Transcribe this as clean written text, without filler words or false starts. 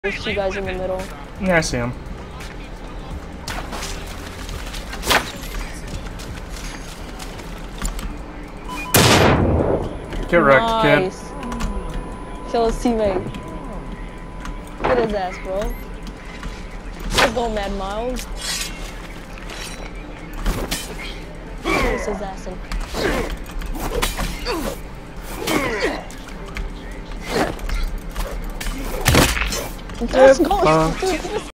There's two guys in the middle. Yeah, I see him. Get wrecked, kid. Kill his teammate. Get his ass, bro. Let's go, Mad Miles. Kiss his ass in. Let's go.